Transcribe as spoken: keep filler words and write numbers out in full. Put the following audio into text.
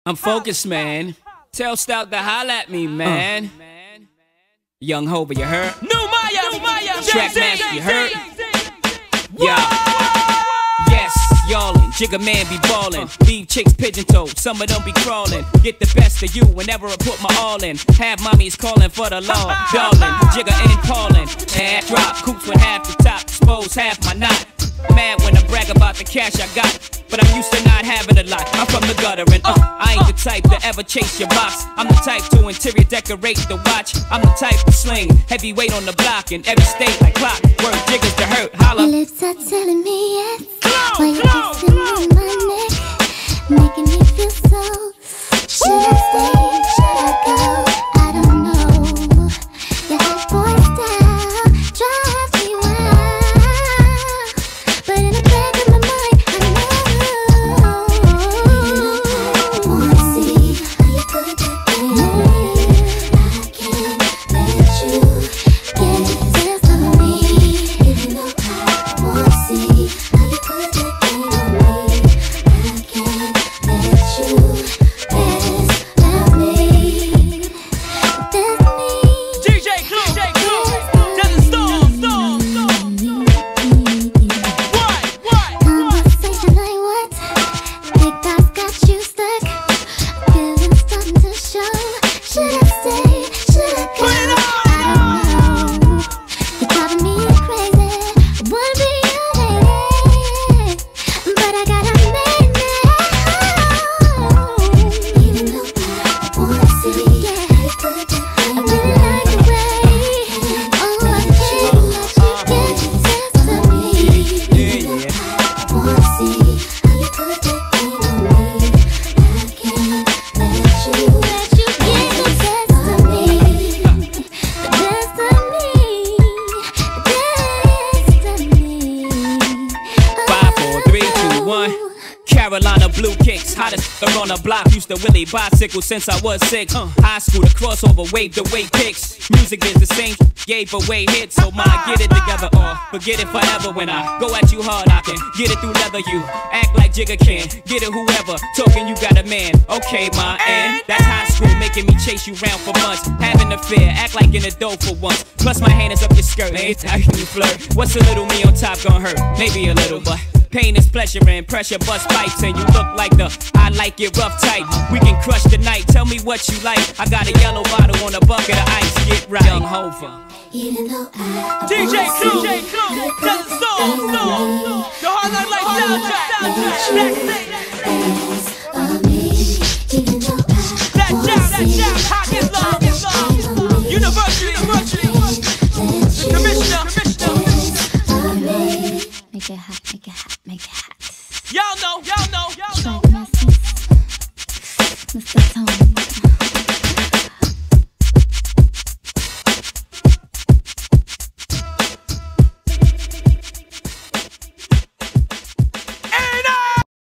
I'm focused, man. Tell Stout to holla at me, man. Uh. Young Hova, you heard? New Maya, New Maya, Trackmasters, you heard? Yeah. Yes, y'allin', Jigga man be ballin'. Leave chicks pigeon-toed, some of them be crawlin'. Get the best of you whenever I put my all in. Have mommies callin' for the law, darling. Jigga ain't callin'. And drop coops with half the top, expose half my knot. Mad when I brag about the cash I got, but I'm used to not having a lot. I'm from the gutter and uh, I ain't the type to ever chase your box. I'm the type to interior decorate the watch. I'm the type to sling heavyweight on the block in every state like clock. Word jiggers to hurt, holla. Your lips are telling me yes, while you're kissing on my neck, making me feel so. Should I stay? Should I go? I don't know. Your hot boy style drives me wild, but in the back of my mind I know. I wanna see how you put that thing on me. I can't let you get the best of me, even though I wanna see how you put that thing on me. I can't let you best of me. That's me. D J Clue, D J Clue, doesn't stop, stop, stop. What, what, Conversation like what? Big dots got you stuck. Feelings starting to show. Should I stay? Should I go? I don't know. You're driving me crazy. I wanna be your lady, but I gotta make it. Even though I wanna see, yeah, I really like the way. Oh, I can't let you get the best of me. Yeah, yeah. I wanna see how you put that thing on me. I can't let you let you get the best of me, the best of me, the best of me. Five, four, three, two, one. Carolina blue kicks, hottest on the block. Used to Willie bicycle since I was six. Uh, high school, the crossover, wave the weight picks. Music is the same, gave away hits. So my get it together or forget it forever. When I go at you hard, I can get it through leather. You act like Jigga can, get it whoever. Talking you got a man, okay, my and that's high school, making me chase you round for months. Having a fear, act like in a dough for once. Plus my hand is up your skirt, ain't how you flirt. What's a little me on top gonna hurt? Maybe a little, but pain is pleasure and pressure bust pipes. And you look like the I like it rough tight. We can crush the night, tell me what you like. I got a yellow bottle on a bucket of ice, get right. Young Hova. Even though I D J Clue, D J Clue, doesn't stop, stop. The hard night like soundtrack, that jam, that jam, hot is love, is love. University, university, the commissioner, commissioner. make it hot.